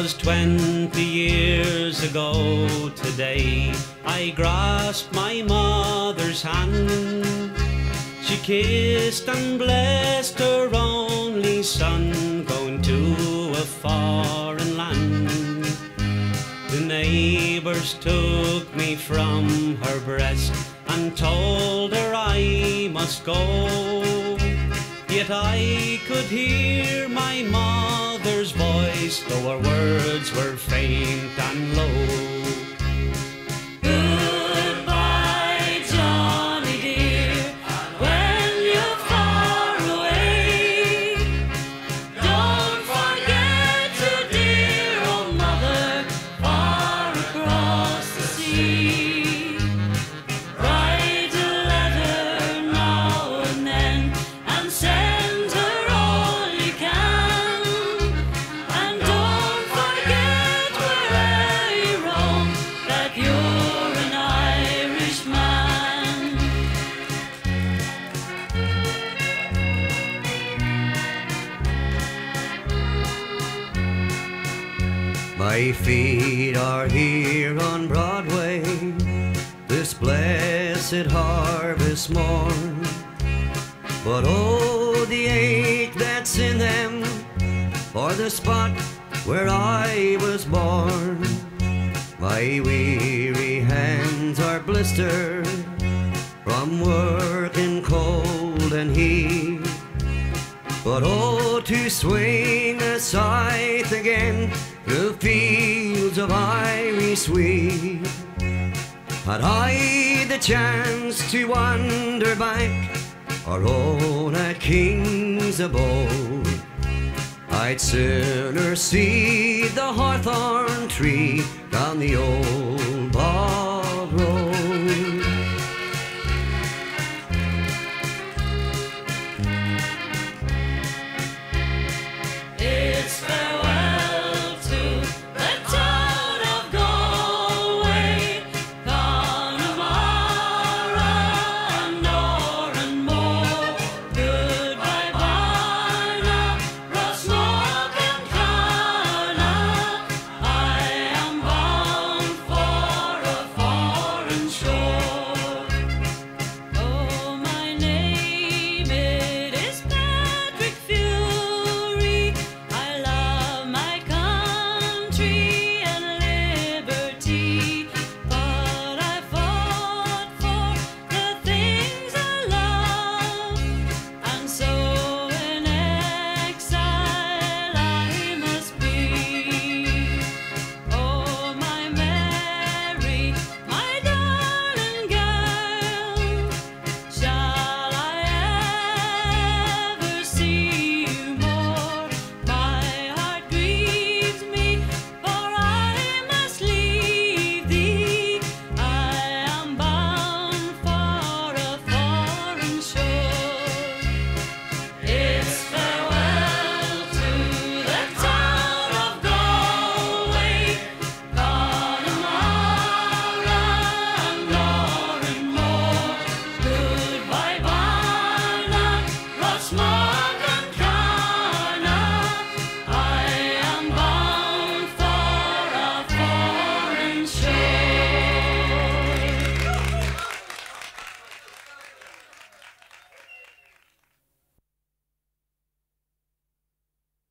'Twas 20 years ago today I grasped my mother's hand. She kissed and blessed her only son, going to a foreign land. The neighbours took me from her breast and told her I must go. Yet I could hear my mother's voice, though her words were faint and low. Goodbye, Johnny dear, when you're far away. Don't forget your dear old mother far across the sea. Write a letter now and then and send her all you can. And don't forget wherever you roam that you're an Irishman. My feet are here on Broadway, this blessed harvest morn. But oh, the ache that's in them for the spot where I was born. My weary hands are blistered from work in cold and heat. But oh, to swing a scythe again through fields of Irish wheat. Had I the chance to wander back or own a king's abode, I'd sooner see the hawthorn tree down the old bog.